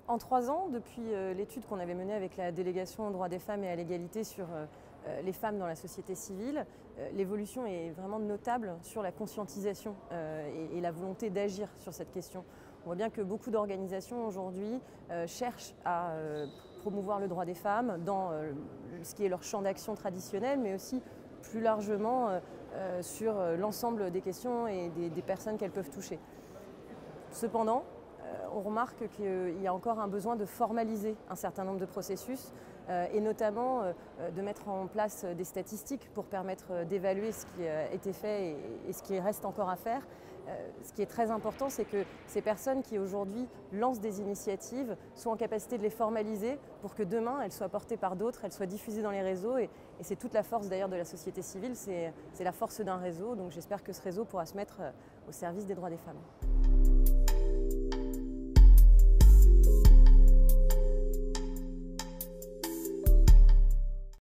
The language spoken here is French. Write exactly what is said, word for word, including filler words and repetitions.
En trois ans, depuis l'étude qu'on avait menée avec la délégation aux droits des femmes et à l'égalité sur les femmes dans la société civile, l'évolution est vraiment notable sur la conscientisation et la volonté d'agir sur cette question. On voit bien que beaucoup d'organisations aujourd'hui cherchent à promouvoir le droit des femmes dans ce qui est leur champ d'action traditionnel, mais aussi plus largement sur l'ensemble des questions et des personnes qu'elles peuvent toucher. Cependant, on remarque qu'il y a encore un besoin de formaliser un certain nombre de processus et notamment de mettre en place des statistiques pour permettre d'évaluer ce qui a été fait et ce qui reste encore à faire. Ce qui est très important, c'est que ces personnes qui aujourd'hui lancent des initiatives soient en capacité de les formaliser pour que demain elles soient portées par d'autres, elles soient diffusées dans les réseaux et, et c'est toute la force d'ailleurs de la société civile, c'est la force d'un réseau, donc j'espère que ce réseau pourra se mettre au service des droits des femmes.